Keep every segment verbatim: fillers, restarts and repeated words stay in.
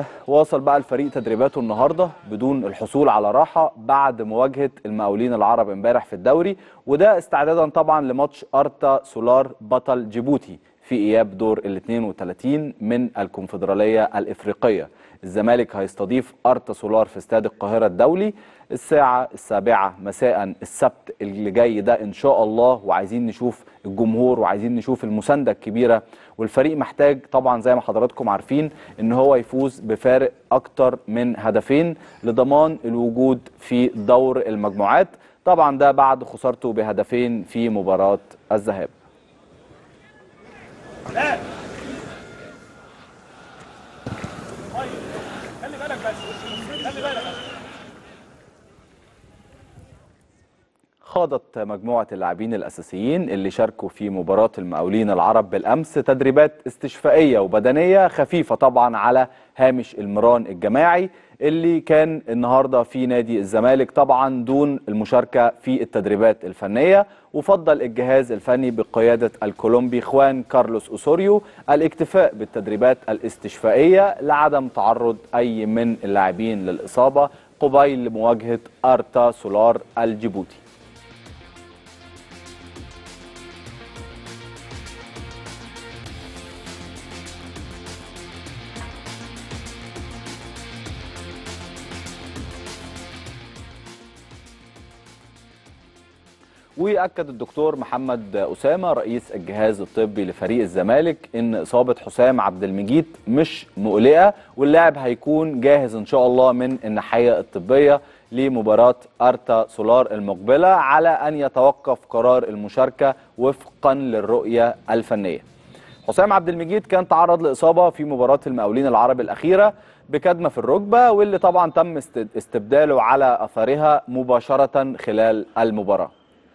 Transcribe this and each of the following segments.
واصل بقى الفريق تدريباته النهارده بدون الحصول على راحه بعد مواجهه المقاولين العرب امبارح في الدوري، وده استعدادا طبعا لماتش ارتا سولار بطل جيبوتي في اياب دور ال اثنين وثلاثين من الكونفدراليه الافريقيه. الزمالك هيستضيف ارتا سولار في استاد القاهره الدولي الساعه السابعه مساء السبت اللي جاي ده ان شاء الله، وعايزين نشوف الجمهور وعايزين نشوف المسانده الكبيره، والفريق محتاج طبعا زي ما حضراتكم عارفين ان هو يفوز بفارق اكتر من هدفين لضمان الوجود في دور المجموعات، طبعا ده بعد خسارته بهدفين في مباراه الذهاب. لا خلي بالك بس خلي بالك. خاضت مجموعة اللاعبين الأساسيين اللي شاركوا في مباراة المقاولين العرب بالأمس تدريبات استشفائية وبدنية خفيفة طبعا على هامش المران الجماعي اللي كان النهاردة في نادي الزمالك، طبعا دون المشاركة في التدريبات الفنية. وفضل الجهاز الفني بقيادة الكولومبي خوان كارلوس أوسوريو الاكتفاء بالتدريبات الاستشفائية لعدم تعرض أي من اللاعبين للإصابة قبيل مواجهة أرتا سولار الجيبوتي. وأكد الدكتور محمد أسامة رئيس الجهاز الطبي لفريق الزمالك إن إصابة حسام عبد المجيد مش مقلقة، واللاعب هيكون جاهز إن شاء الله من الناحية الطبية لمباراة أرتا سولار المقبلة، على أن يتوقف قرار المشاركة وفقا للرؤية الفنية. حسام عبد المجيد كان تعرض لإصابة في مباراة المقاولين العرب الأخيرة بكدمة في الركبة، واللي طبعا تم استبداله على أثرها مباشرة خلال المباراة.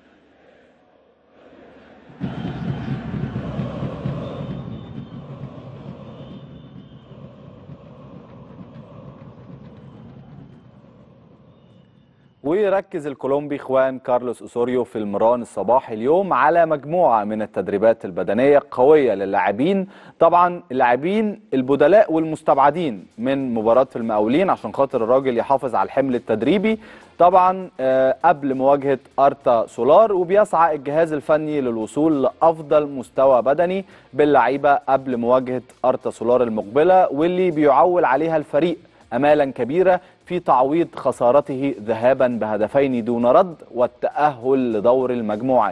ويركز الكولومبي خوان كارلوس أوسوريو في المران الصباحي اليوم على مجموعة من التدريبات البدنية قوية للاعبين، طبعا اللاعبين البدلاء والمستبعدين من مباراة المقاولين عشان خاطر الراجل يحافظ على الحمل التدريبي طبعا قبل مواجهة أرتا سولار. وبيسعى الجهاز الفني للوصول لأفضل مستوى بدني باللعيبة قبل مواجهة أرتا سولار المقبلة، واللي بيعول عليها الفريق أمالا كبيرة في تعويض خسارته ذهابا بهدفين دون رد والتأهل لدور المجموعات.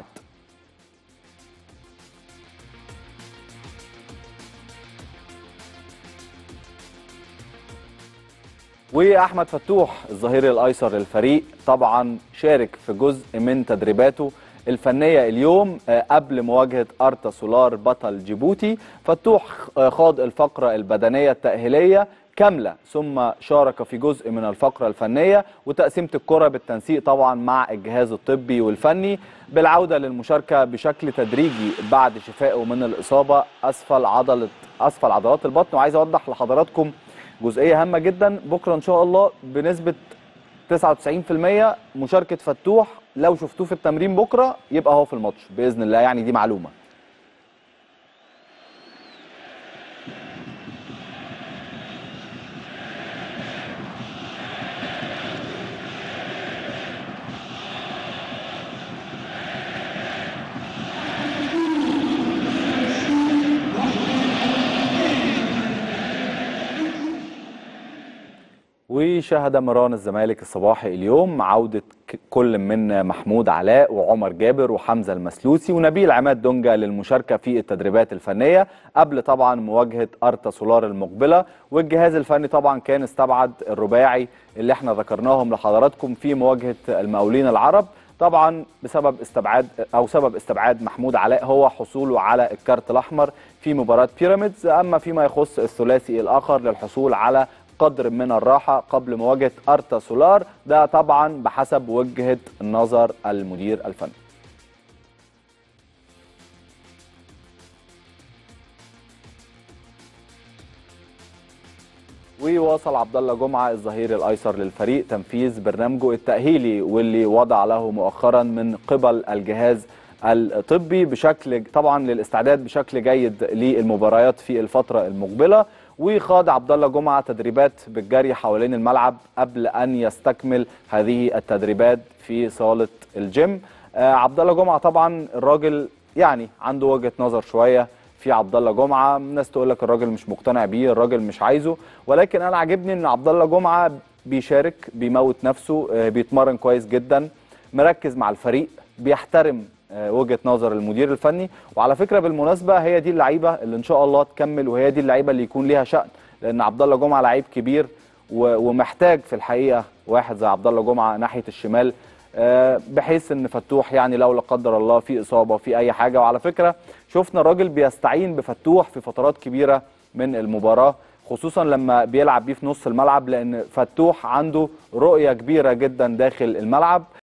وأحمد فتوح الظهير الأيسر للفريق طبعا شارك في جزء من تدريباته الفنية اليوم قبل مواجهة أرتا سولار بطل جيبوتي. فتوح خاض الفقرة البدنية التأهيلية كاملة ثم شارك في جزء من الفقرة الفنية وتقسيمة الكرة بالتنسيق طبعا مع الجهاز الطبي والفني، بالعودة للمشاركة بشكل تدريجي بعد شفائه من الإصابة أسفل عضلة أسفل عضلات البطن. وعايز أوضح لحضراتكم جزئية هامة جدا، بكرة إن شاء الله بنسبة تسعة وتسعين بالمية مشاركة فتوح، لو شفتوه في التمرين بكرة يبقى هو في الماتش بإذن الله، يعني دي معلومة. وشهد مران الزمالك الصباحي اليوم عودة كل من محمود علاء وعمر جابر وحمزة المسلوسي ونبيل عماد دونجا للمشاركة في التدريبات الفنية قبل طبعا مواجهة أرتا سولار المقبلة. والجهاز الفني طبعا كان استبعد الرباعي اللي احنا ذكرناهم لحضراتكم في مواجهة المقاولين العرب، طبعا بسبب استبعاد او سبب استبعاد محمود علاء هو حصوله على الكارت الاحمر في مباراة بيراميدز. اما فيما يخص الثلاثي الاخر للحصول على قدر من الراحة قبل مواجهة أرتا سولار، ده طبعا بحسب وجهة نظر المدير الفني. ويواصل عبد الله جمعة الظهير الأيسر للفريق تنفيذ برنامجه التأهيلي واللي وضع له مؤخرا من قبل الجهاز الطبي بشكل طبعا للاستعداد بشكل جيد للمباريات في الفترة المقبلة. وخاض عبد الله جمعه تدريبات بالجري حوالين الملعب قبل ان يستكمل هذه التدريبات في صاله الجيم. آه عبد الله جمعه طبعا الراجل يعني عنده وجهه نظر شويه في عبد الله جمعه، الناس تقول لك الراجل مش مقتنع بيه، الراجل مش عايزه، ولكن انا عاجبني ان عبد الله جمعه بيشارك، بيموت نفسه، آه بيتمرن كويس جدا، مركز مع الفريق، بيحترم وجهه نظر المدير الفني. وعلى فكره بالمناسبه هي دي اللعيبه اللي ان شاء الله تكمل، وهي دي اللعيبه اللي يكون ليها شأن، لان عبد الله جمعه لعيب كبير ومحتاج في الحقيقه واحد زي عبد الله جمعه ناحيه الشمال، بحيث ان فتوح يعني لو لا قدر الله في اصابه في اي حاجه. وعلى فكره شفنا الراجل بيستعين بفتوح في فترات كبيره من المباراه، خصوصا لما بيلعب بيه في نص الملعب، لان فتوح عنده رؤيه كبيره جدا داخل الملعب.